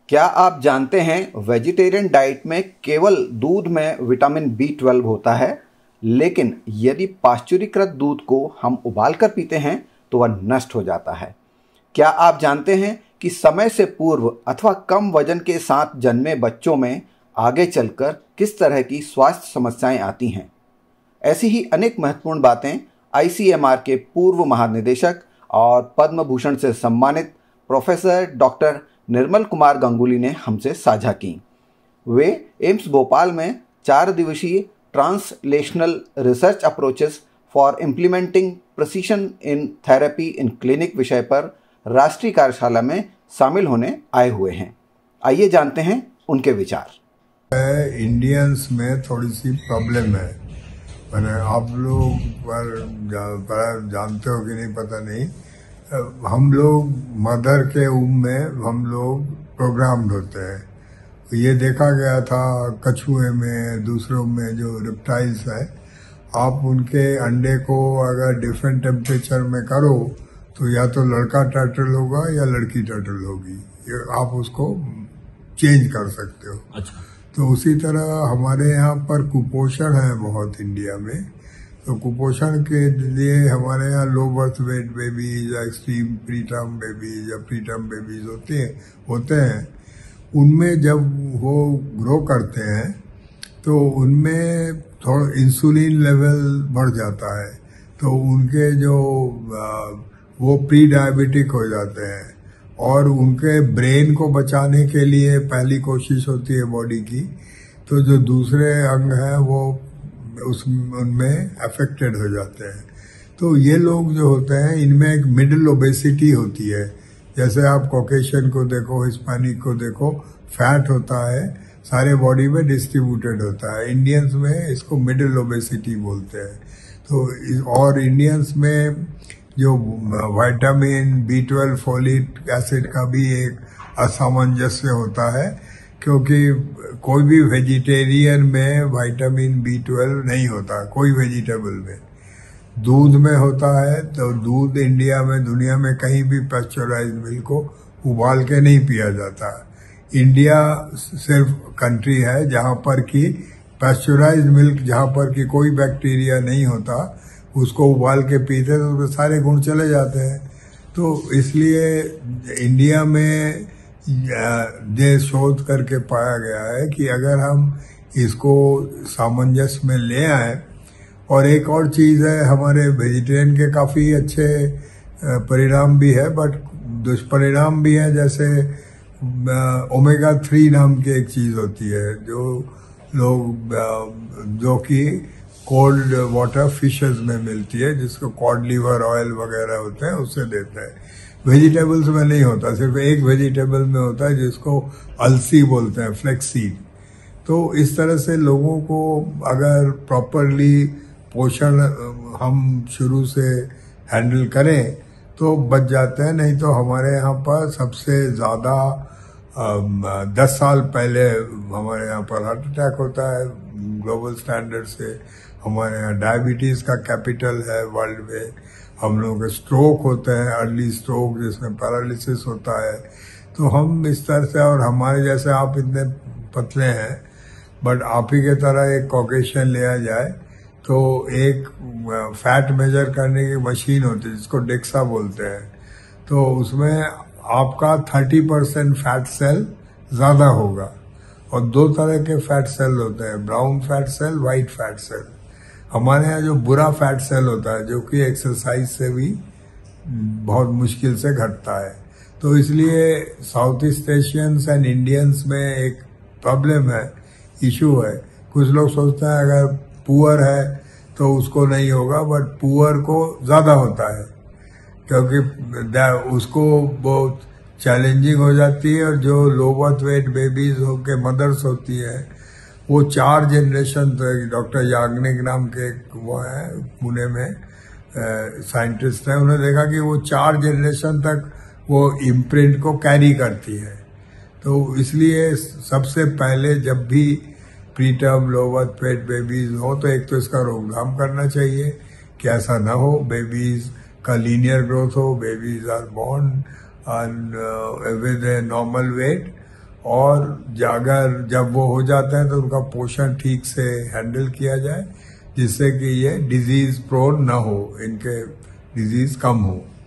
क्या आप जानते हैं वेजिटेरियन डाइट में केवल दूध में विटामिन B12 होता है, लेकिन यदि पाश्चुरीकृत दूध को हम उबालकर पीते हैं तो वह नष्ट हो जाता है। क्या आप जानते हैं कि समय से पूर्व अथवा कम वजन के साथ जन्मे बच्चों में आगे चलकर किस तरह की स्वास्थ्य समस्याएं आती हैं? ऐसी ही अनेक महत्वपूर्ण बातें ICMR के पूर्व महानिदेशक और पद्म भूषण से सम्मानित प्रोफेसर डॉक्टर निर्मल कुमार गंगुली ने हमसे साझा की। वे एम्स भोपाल में 4 दिवसीय translational research approaches for implementing precision in therapy in clinic विषय पर राष्ट्रीय कार्यशाला में शामिल होने आए हुए हैं। आइए जानते हैं उनके विचार। इंडियंस में थोड़ी सी प्रॉब्लम है, मैंने आप लोग जानते हो कि नहीं पता नहीं। हम लोग मदर के उम्र में हम लोग प्रोग्राम्ड होते हैं। ये देखा गया था कछुए में, दूसरों में जो रेप्टाइल्स है, आप उनके अंडे को अगर डिफरेंट टेम्परेचर में करो तो या तो लड़का टर्टल होगा या लड़की टर्टल होगी, ये आप उसको चेंज कर सकते हो। अच्छा। तो उसी तरह हमारे यहाँ पर कुपोषण है बहुत इंडिया में। तो कुपोषण के लिए हमारे यहाँ लो बर्थ वेट बेबीज या एक्सट्रीम प्रीटर्म बेबीज या प्रीटर्म बेबीज होते हैं। उनमें जब वो ग्रो करते हैं तो उनमें थोड़ा इंसुलिन लेवल बढ़ जाता है, तो उनके जो वो प्री डायबिटिक हो जाते हैं और उनके ब्रेन को बचाने के लिए पहली कोशिश होती है बॉडी की, तो जो दूसरे अंग हैं वो उनमें अफेक्टेड हो जाते हैं। तो ये लोग जो होते हैं इनमें एक मिडिल ओबेसिटी होती है। जैसे आप कॉकेशियन को देखो, हिस्पैनिक को देखो, फैट होता है, सारे बॉडी में डिस्ट्रीब्यूटेड होता है। इंडियंस में इसको मिडिल ओबेसिटी बोलते हैं। तो और इंडियंस में जो विटामिन B12 फोलिक एसिड का भी एक असामंजस्य होता है, क्योंकि कोई भी वेजिटेरियन में विटामिन B12 नहीं होता, कोई वेजिटेबल में। दूध में होता है, तो दूध इंडिया में दुनिया में कहीं भी पाश्चराइज्ड मिल्क को उबाल के नहीं पिया जाता। इंडिया सिर्फ कंट्री है जहां पर कि पाश्चराइज्ड मिल्क, जहां पर कि कोई बैक्टीरिया नहीं होता, उसको उबाल के पीते तो उसके सारे गुण चले जाते हैं। तो इसलिए इंडिया में ये शोध करके पाया गया है कि अगर हम इसको सामंजस्य में ले आए, और एक और चीज है, हमारे वेजिटेरियन के काफी अच्छे परिणाम भी है बट दुष्परिणाम भी है। जैसे ओमेगा 3 नाम की एक चीज होती है जो लोग जो कि कोल्ड वाटर फिशेस में मिलती है, जिसको कॉड लिवर ऑयल वगैरह होते हैं, उससे देते हैं। वेजिटेबल्स में नहीं होता, सिर्फ एक वेजिटेबल में होता है जिसको अलसी बोलते हैं, फ्लेक्सीड। तो इस तरह से लोगों को अगर प्रॉपरली पोषण हम शुरू से हैंडल करें तो बच जाते हैं। नहीं तो हमारे यहाँ पर सबसे ज्यादा 10 साल पहले हमारे यहाँ पर हार्ट अटैक होता है ग्लोबल स्टैंडर्ड से। हमारे यहाँ डायबिटीज का कैपिटल है वर्ल्ड में। हम लोगों के स्ट्रोक होते हैं, अर्ली स्ट्रोक जिसमें पैरालिसिस होता है। तो हम इस तरह से, और हमारे जैसे आप इतने पतले हैं, बट आप ही के तरह एक कॉकेशियन लिया जाए तो एक फैट मेजर करने की मशीन होती है जिसको डेक्सा बोलते हैं। तो उसमें आपका 30% फैट सेल ज्यादा होगा, और 2 तरह के फैट सेल होते हैं, brown fat cell, white fat cell. हमारे यहाँ जो बुरा फैट सेल होता है, जो कि एक्सरसाइज से भी बहुत मुश्किल से घटता है। तो इसलिए south east Asians and Indians में एक प्रॉब्लम है, इशू है। कुछ लोग सोचते हैं अगर पुअर है तो उसको नहीं होगा, बट पुअर को ज्यादा होता है, क्योंकि उसको बहुत चैलेंजिंग हो जाती है। और जो लो बर्थ वेट बेबीज के मदर्स होती है, वो 4 जनरेशन तक, डॉक्टर याग्निक नाम के वो है पुणे में साइंटिस्ट है, उन्होंने देखा कि वो 4 जनरेशन तक वो इम्प्रिंट को कैरी करती है। तो इसलिए सबसे पहले जब भी preterm low birth weight babies हो तो एक तो इसका रोकथाम करना चाहिए कि ऐसा ना हो, बेबीज का लीनियर ग्रोथ हो, babies are born with a normal weight. और अगर जब वो हो जाते हैं तो उनका पोषण ठीक से हैंडल किया जाए, जिससे कि ये डिजीज प्रोन ना हो, इनके डिजीज कम हो।